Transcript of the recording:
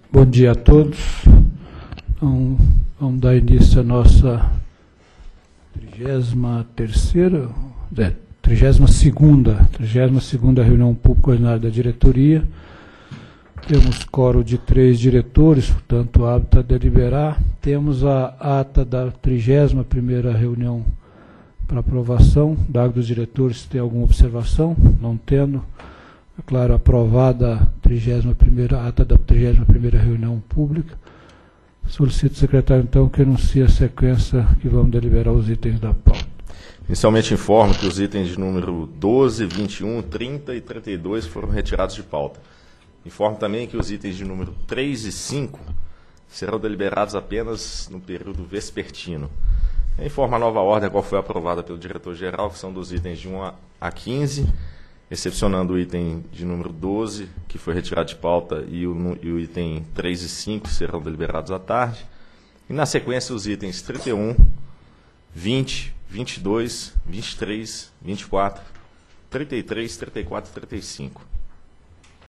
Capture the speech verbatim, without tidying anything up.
Bom dia a todos. Então, vamos dar início à nossa trigésima terceira, é, trigésima segunda, trigésima segunda reunião pública ordinária da diretoria. Temos quórum de três diretores, portanto, apto a deliberar. Temos a ata da trigésima primeira reunião para aprovação. Dado dos diretores, se tem alguma observação, não tendo. É claro, aprovada a trigésima primeira ata da trigésima primeira reunião pública. Solicito ao secretário, então, que anuncie a sequência que vamos deliberar os itens da pauta. Inicialmente informo que os itens de número doze, vinte e um, trinta e trinta e dois foram retirados de pauta. Informo também que os itens de número três e cinco serão deliberados apenas no período vespertino. Informo a nova ordem, a qual foi aprovada pelo diretor-geral, que são dos itens de um a quinze, excepcionando o item de número doze, que foi retirado de pauta, e o, e o item três e cinco serão deliberados à tarde. E, na sequência, os itens trinta e um, vinte, vinte e dois, vinte e três, vinte e quatro, trinta e três, trinta e quatro e trinta e cinco.